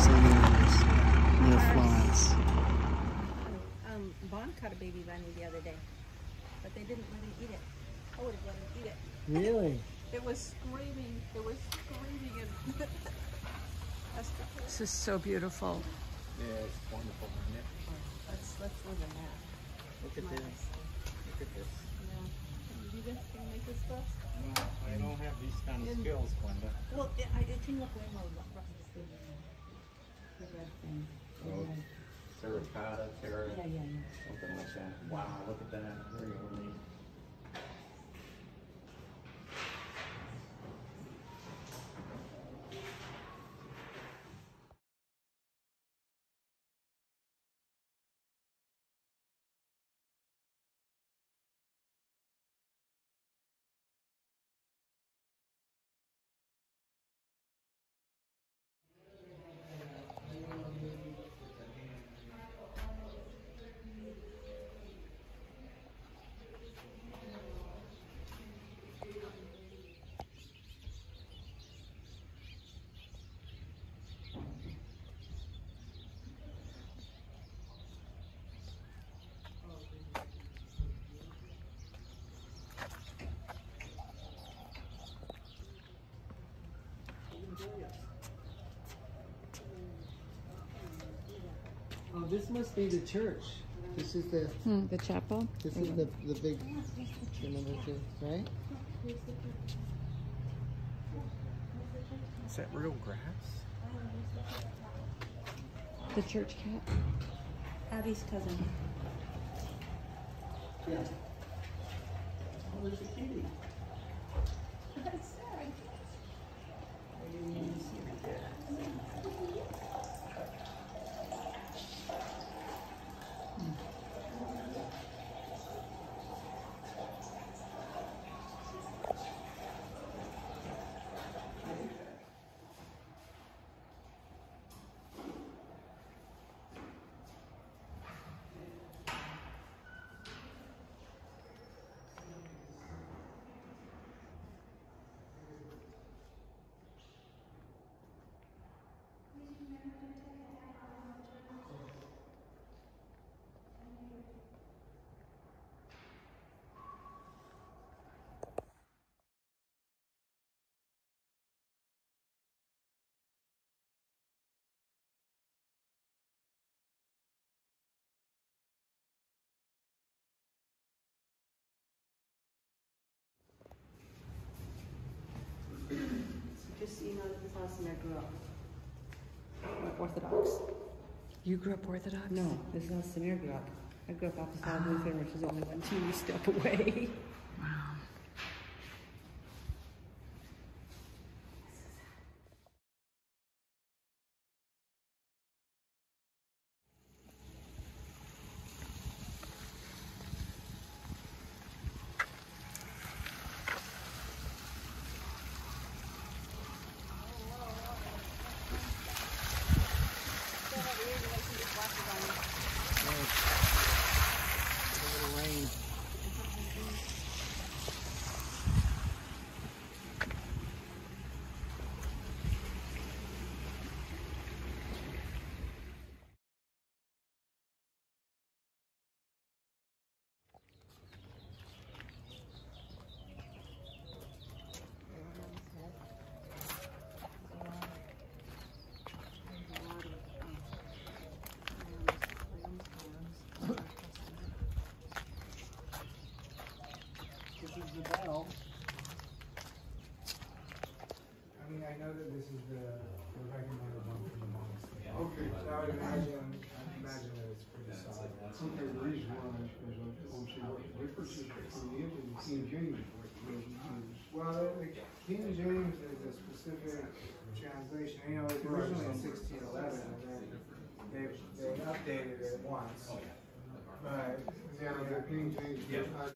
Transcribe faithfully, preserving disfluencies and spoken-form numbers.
thousand years near Florence. Um, Bon caught a baby bunny the other day, but they didn't let him eat it. I would have let him eat it. Really? It was screaming. It was screaming. And this is so beautiful. Yeah, it's wonderful, isn't it? let's let's live in that. Look at this. Look at this. Yeah. Can you do this? Can you make this for us? No, I don't have these kind of skills, Glenda. Well, it, I, it can look way more rough. The red thing. Oh, terracotta, terra, Yeah, yeah, yeah. something like that. Wow, look at that. Very ornate. Oh, this must be the church. This is the Hmm, the chapel? this is the the big the number two, right? Is that real grass? The church cat? Abby's cousin. Yeah. Oh, there's a kitty. That's sad. I didn't even see it there. Just so you know, this is the house where I grew up. Orthodox. You grew up Orthodox? No, this is how Samir grew up. I grew up opposite Lutheran, which is only one teeny step away. Wow. The bell. I mean, I know that this is the, the recommended one from the monastery. Okay. So I would imagine, I would imagine that it's pretty solid. Okay, there is one, because I'm sure differences between it and King James. Well, the, the King James is a specific translation. You know, it was originally in sixteen eleven, and then they they updated it once. But Yeah, the King James.